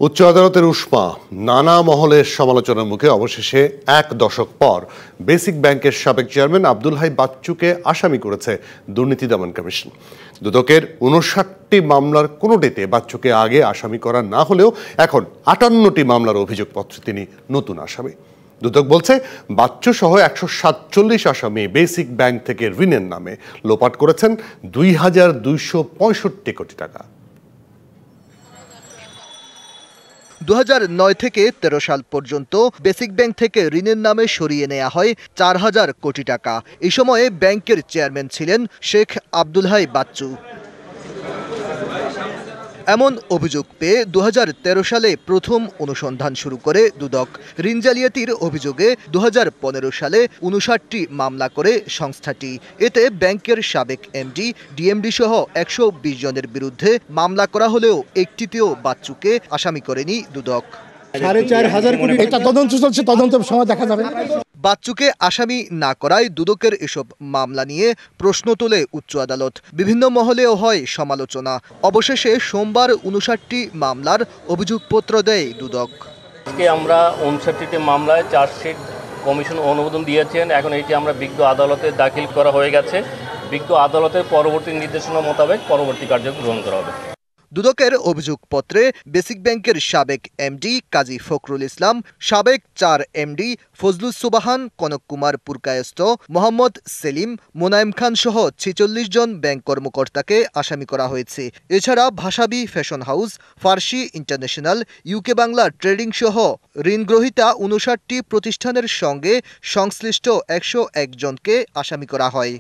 উচ্চ আদালতের উষ্মা নানা মহলের সমালোচনার মুখে অবশেষে এক দশক পর বেসিক ব্যাংকের সাবেক চেয়ারম্যান আব্দুল হাই বাচ্চুকে আসামি করেছে দুর্নীতি দমন কমিশন। দুদকের ৫৯টি মামলার কোনোটিতে বাচ্চুকে আগে আসামি করা না হলেও এখন ৫৮টি মামলার অভিযোগপত্রে তিনি নতুন আসামি। দুদক বলছে বাচ্চু সহ ১৪৭ আসামি বেসিক ব্যাংক থেকে ঋণের নামে লোপাট করেছেন ২,২৬৫ কোটি টাকা। ২০০৯ থেকে ১৩ সাল পর্যন্ত বেসিক ব্যাংক থেকে ঋণের নামে সরিয়ে নেওয়া হয় ৪,০০০ কোটি টাকা। এই সময়ে ব্যাংকের চেয়ারম্যান ছিলেন শেখ আব্দুল হাই বাচ্চু। এমন অভিযোগ পেয়ে ২০১৩ সালে প্রথম অনুসন্ধান শুরু করে দুদক। ঋণ জালিয়াতির অভিযোগে ২০১৫ সালে ৫৯টি মামলা করে সংস্থাটি। এতে ব্যাংকের সাবেক এমডি, ডিএমডি সহ ১২০ জনের বিরুদ্ধে মামলা করা হলেও একটিতেও বাচ্চুকে আসামি করেনি দুদক। ৪,৫০০ কোটি এটা তদন্ত চলছে, তদন্ত সময় দেখা যাবে। বাচ্চুকে আসামি না করায় দুদকের এসব মামলা নিয়ে প্রশ্ন তোলে উচ্চ আদালত। বিভিন্ন মহলেও হয় সমালোচনা। অবশেষে সোমবার ৫৯টি মামলার অভিযোগপত্র দেয় দুদক। আজকে আমরা ৫৯টি মামলায় চার্জশিট কমিশন অনুমোদন দিয়েছেন। এখন এটি আমরা বিজ্ঞ আদালতে দাখিল করা হয়ে গেছে। বিজ্ঞ আদালতের পরবর্তী নির্দেশনা মোতাবেক পরবর্তী কার্যক্রম গ্রহণ করা হবে। দুদকের অভিযোগপত্রে বেসিক ব্যাংকের সাবেক এমডি কাজী ফখরুল ইসলাম, সাবেক ৪ এমডি ফজলুস সুবাহান, কনক কুমার পুরকায়স্ত, মোহাম্মদ সেলিম, মোনায়েম খান সহ ৪৬ জন ব্যাংক কর্মকর্তাকে আসামি করা হয়েছে। এছাড়া Vasavi fashion house, Farsi international, UK Bangla trading সহ ঋণগ্রহীতা ৫৯টি প্রতিষ্ঠানের সঙ্গে সংশ্লিষ্ট ১০১ জনকে আসামি করা হয়।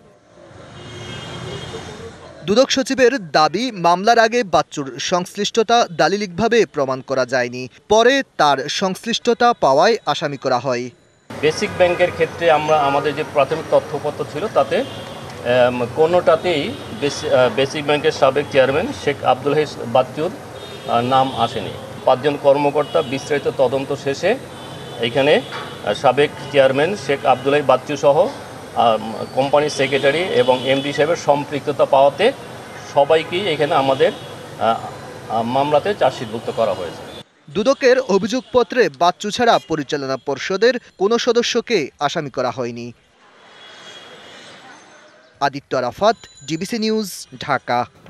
দুদক সচিবের দাবি, মামলার আগে বাচ্চুর সংশ্লিষ্টতা দালিলিকভাবে প্রমাণ করা যায়নি। পরে তার সংশ্লিষ্টতা পাওয়ায় আসামি করা হয়। বেসিক ব্যাংকের ক্ষেত্রে আমাদের যে প্রাথমিক তথ্যপত্র ছিল তাতে কোনোটাতেই বেসিক ব্যাংকের সাবেক চেয়ারম্যান শেখ আব্দুল হাই বাচ্চুর নাম আসেনি। ৫ জন কর্মকর্তা বিস্তারিত তদন্ত শেষে এখানে সাবেক চেয়ারম্যান শেখ আব্দুল হাই বাচ্চু সহ কোম্পানির সেক্রেটারি এবং এমডি সাহেবের সম্পৃক্ততা পাওয়াতে সবাইকেই এখানে আমাদের মামলাতে চার্জশিটভুক্ত করা হয়েছে। দুদকের অভিযোগপত্রে বাচ্চু ছাড়া পরিচালনা পর্ষদের কোনো সদস্যকে আসামি করা হয়নি। Aditya Arafat, DBC news, Dhaka.